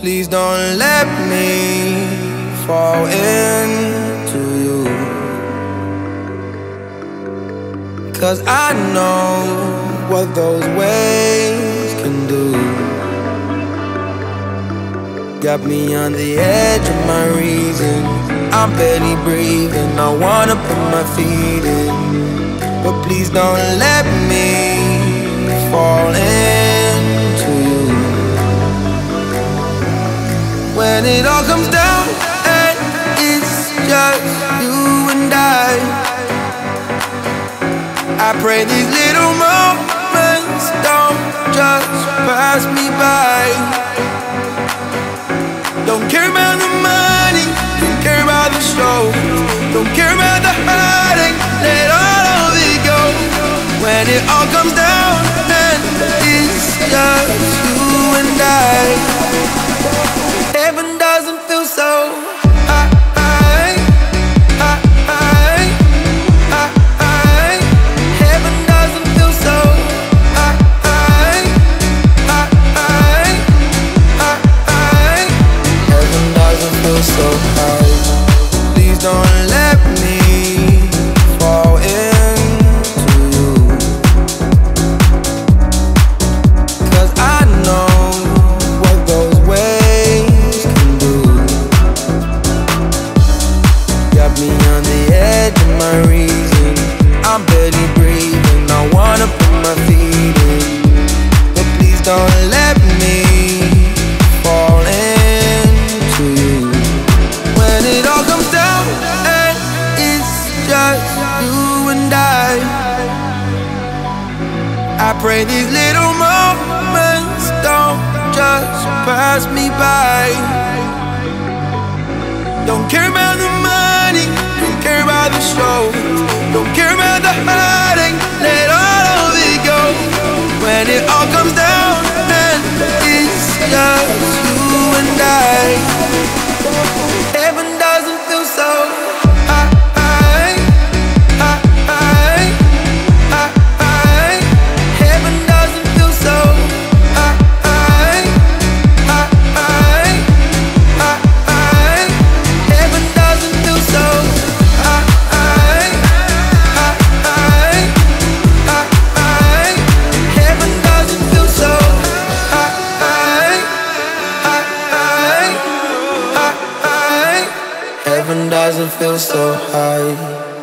Please don't let me fall into you, 'cause I know what those ways can do. Got me on the edge of my reason. I'm barely breathing. I wanna put my feet in, but please don't let me fall into you. When it all comes down and it's just you and I pray these little moments don't just pass me by. Don't care about the money, don't care about the show, don't care about the heartache, let all of it go. When it all comes down and it's just you and heaven doesn't feel so high. Heaven doesn't feel so high. Heaven doesn't feel so high. Please don't let me fall into you, 'cause I know what those ways can do. Got me on the edge of my reason. I'm barely breathing. I wanna put my feet in, but please don't let me fall into you. When it all comes down and it's just you and I pray these little moments don't just pass me by. Don't care about the money, don't care about the show, don't care about the heartache, let all of it go. When it all comes down and it's just you and heaven doesn't feel so high. Heaven doesn't feel so high. Heaven doesn't feel so high. Heaven doesn't feel so high. Heaven doesn't feel so high.